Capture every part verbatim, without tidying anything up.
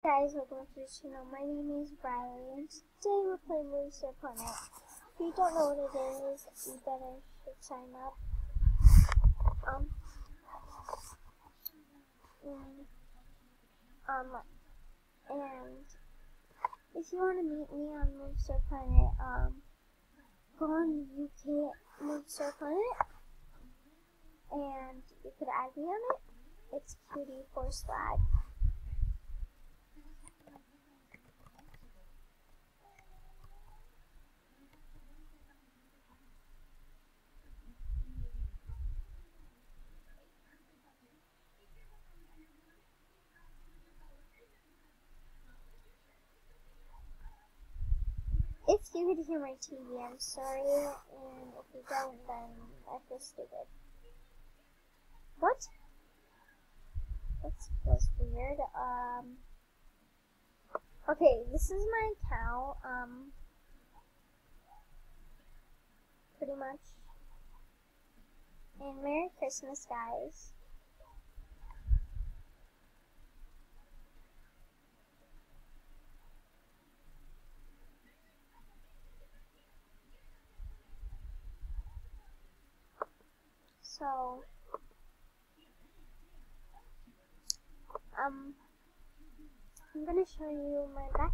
Guys, welcome to the channel. My name is Riley, and today we're playing Moonster Planet. If you don't know what it is, you better should sign up. Um, and, um, and if you want to meet me on Moonster Planet, um, go on U K Moonster Planet, and you could add me on it. It's Cutie for Swag. If you could hear my T V, I'm sorry, and if you don't, then I feel stupid. What? That was weird. Um. Okay, this is my account. Um. Pretty much. And Merry Christmas, guys. So, um, I'm gonna show you my backup.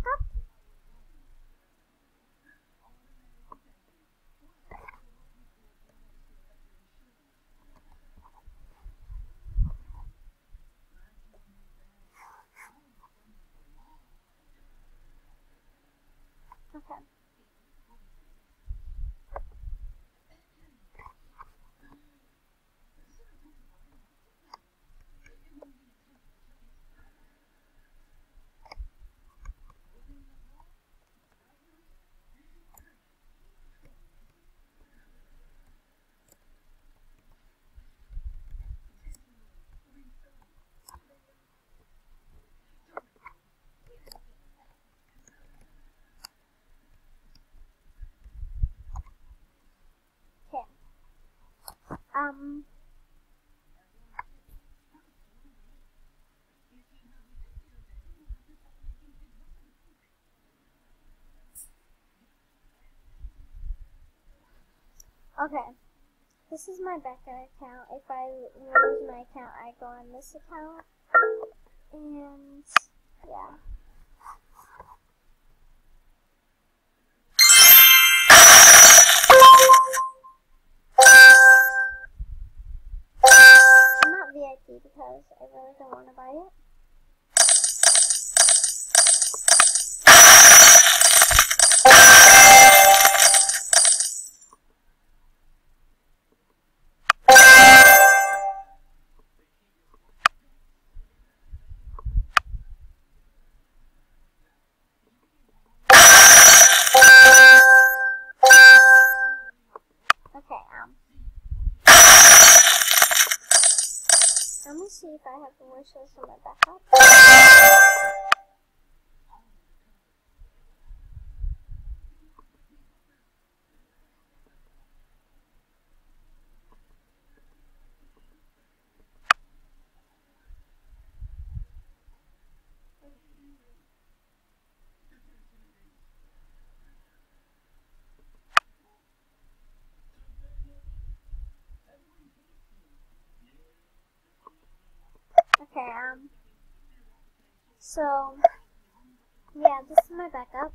Okay. Um, okay, this is my backup account. If I lose my account, I go on this account, and yeah. I'm not V I P because I really don't want to buy it. Okay, um, let me see if I have the wish list on my backup. Okay, um, so, yeah, this is my backup,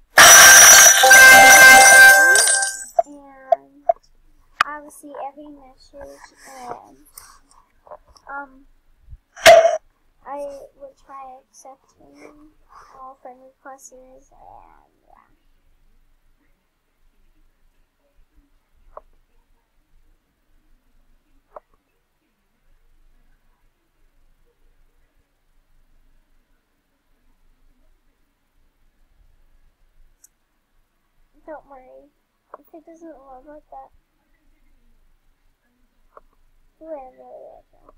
and obviously every message, and, um, I would try accepting all friend requests, and, yeah. Don't worry, if it doesn't look like that, do it really like that.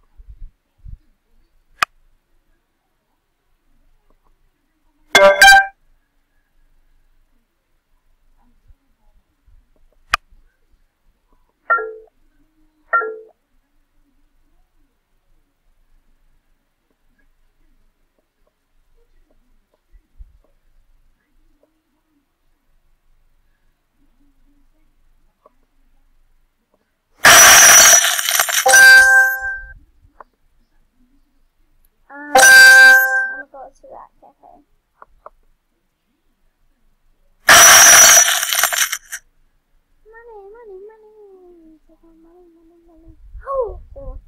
that cafe. Money, money, money. Money, money, money. Oh! Oh.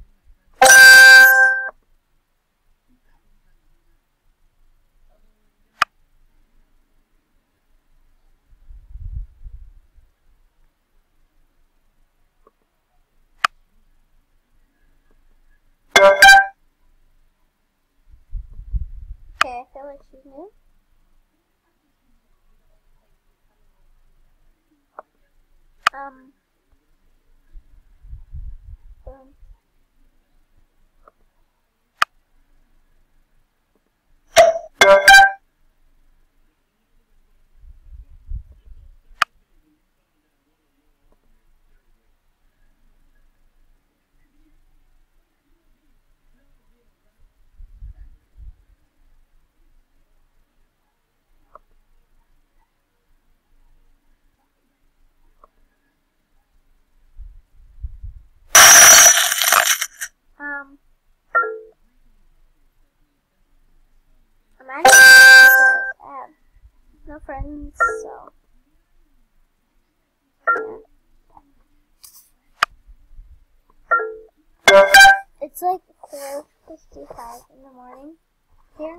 Okay, I feel like she's new. Um. Boom. Um. I'm actually I have no friends, so yeah. It's like four fifty-five in the morning here.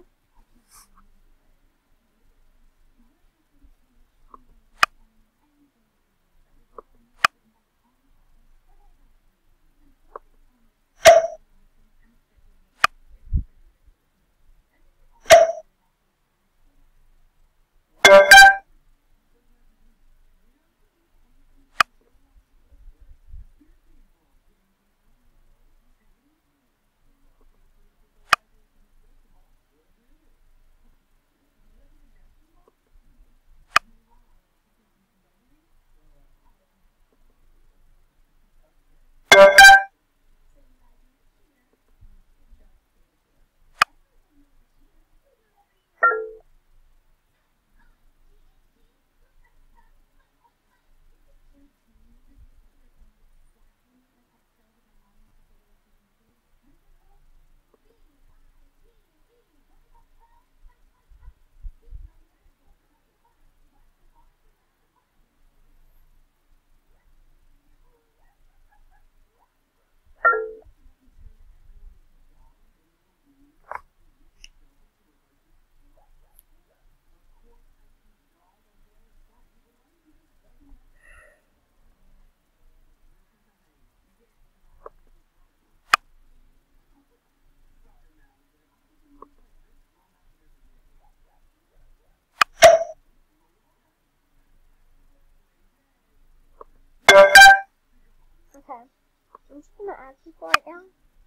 Okay, I'm just gonna add people right now.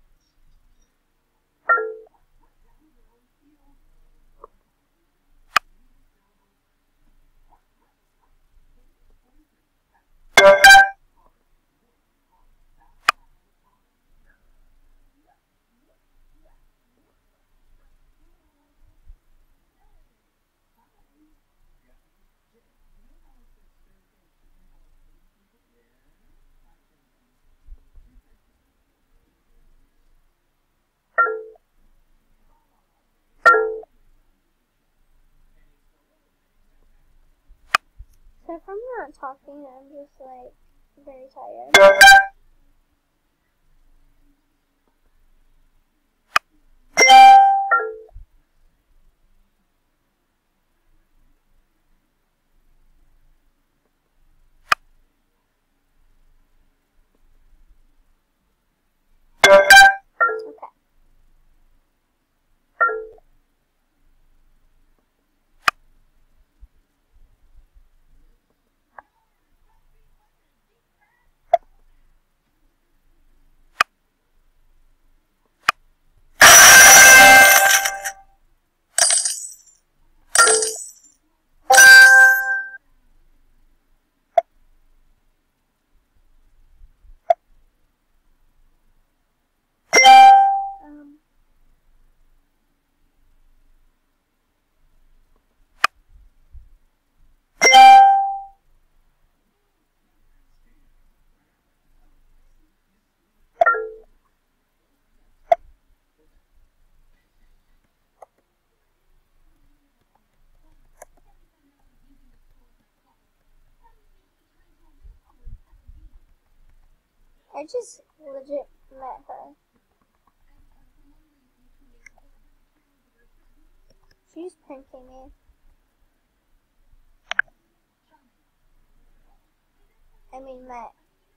So if I'm not talking, I'm just like very tired. I just legit met her. She's pranking me. I mean, met.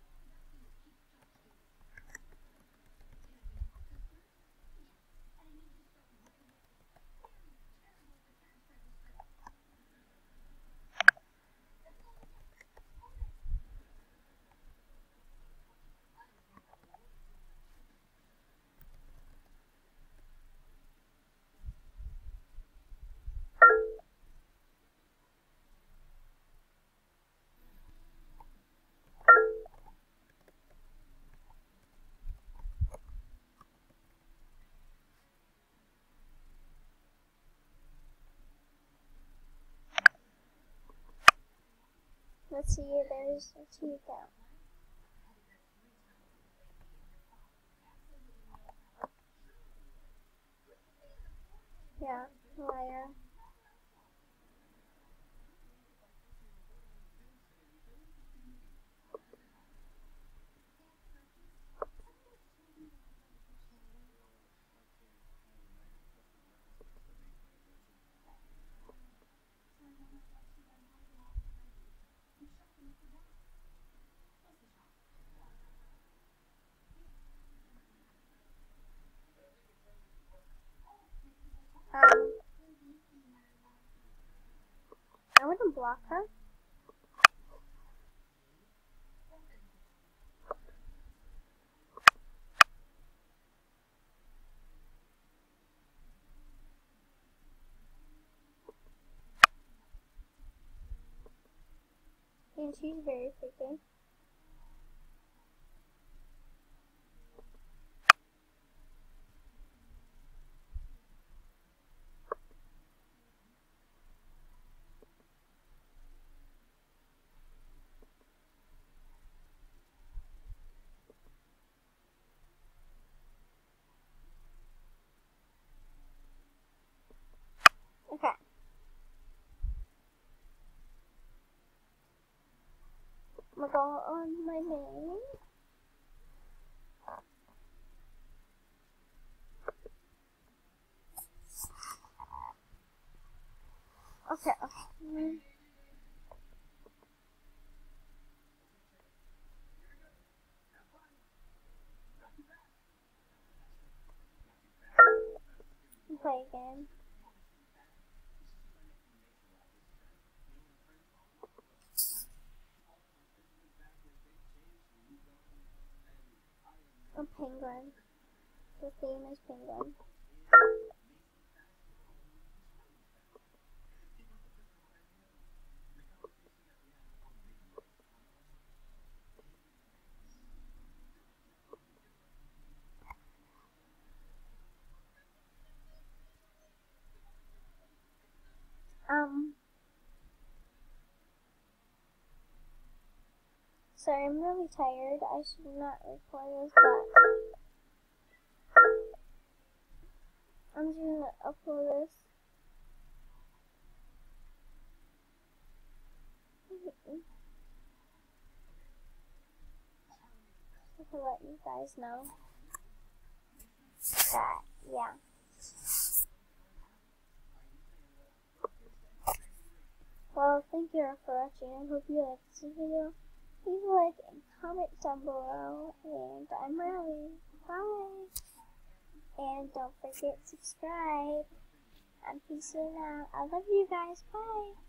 Let's see, there's a T account. Yeah, liar. Um, I wouldn't block her. And she's very freaky. Okay. I'm gonna go on my name. Okay. Mm. Play again. A penguin. The theme is penguin. Um. Sorry, I'm really tired. I should not record this, but I'm just gonna upload this. To let you guys know that, yeah. Well, thank you all for watching. I hope you liked this video. Please like and comment down below. And I'm Riley. Bye. And don't forget to subscribe. And peace out. I love you guys. Bye.